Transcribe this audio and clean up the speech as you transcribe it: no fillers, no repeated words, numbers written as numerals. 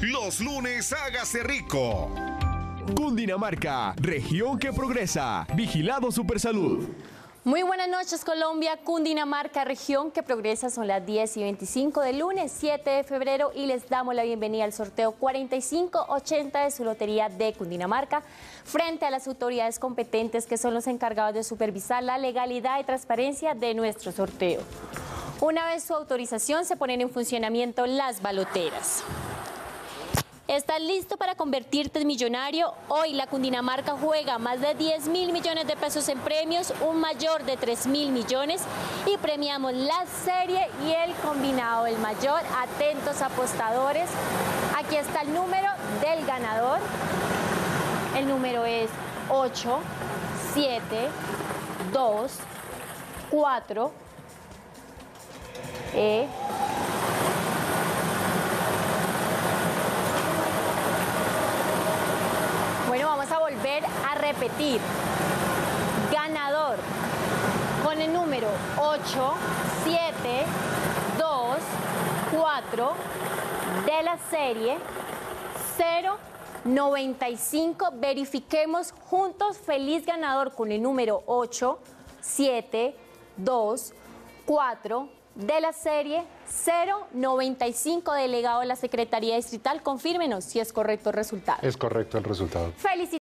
Los lunes hágase rico. Cundinamarca, región que progresa. Vigilado Supersalud. Muy buenas noches, Colombia. Cundinamarca, región que progresa. Son las 10:25 del lunes 7 de febrero y les damos la bienvenida al sorteo 4580 de su lotería de Cundinamarca frente a las autoridades competentes que son los encargados de supervisar la legalidad y transparencia de nuestro sorteo. Una vez su autorización, se ponen en funcionamiento las baloteras. ¿Estás listo para convertirte en millonario? Hoy la Cundinamarca juega más de 10.000 millones de pesos en premios, un mayor de 3.000 millones y premiamos la serie y el combinado del mayor. Atentos apostadores, aquí está el número del ganador. El número es 8, 7, 2, 4, Bueno, vamos a volver a repetir. Ganador con el número 8, 7, 2, 4 de la serie 095. Verifiquemos juntos. Feliz ganador con el número 8, 7, 2, 4 de la serie 095. Delegado de la Secretaría Distrital, confírmenos si es correcto el resultado. Es correcto el resultado. Felicidades.